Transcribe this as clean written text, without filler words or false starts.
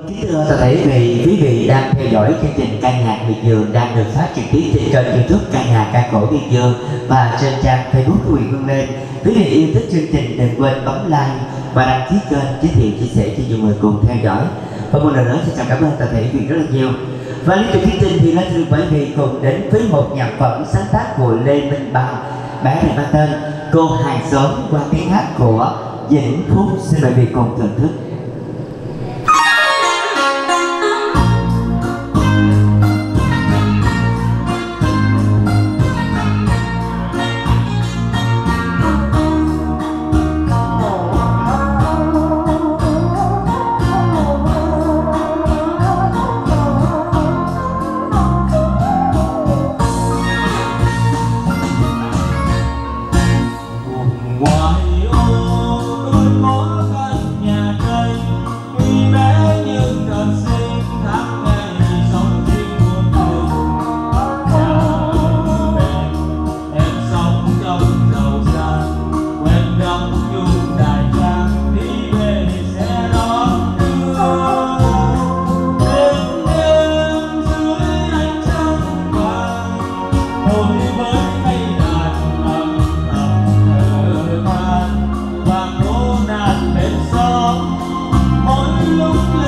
Kính thưa toàn thể quý vị đang theo dõi chương trình ca nhạc Việt Dương đang được phát trực tiếp trên kênh YouTube ca nhạc ca cổ Việt Dương và trên trang Facebook của Nguyễn Văn Lên. Quý vị yêu thích chương trình đừng quên bấm like và đăng ký kênh, giới thiệu chia sẻ cho nhiều người cùng theo dõi. Và một lần nữa xin chào cảm ơn toàn thể quý vị rất là nhiều. Và liên tục chương trình thì lên được quý vị cùng đến với một nhạc phẩm sáng tác của Lê Minh Bằng, bài này mang tên Cô Hàng Xóm qua tiếng hát của Vĩnh Phúc. Xin mời quý vị cùng thưởng thức. Lúc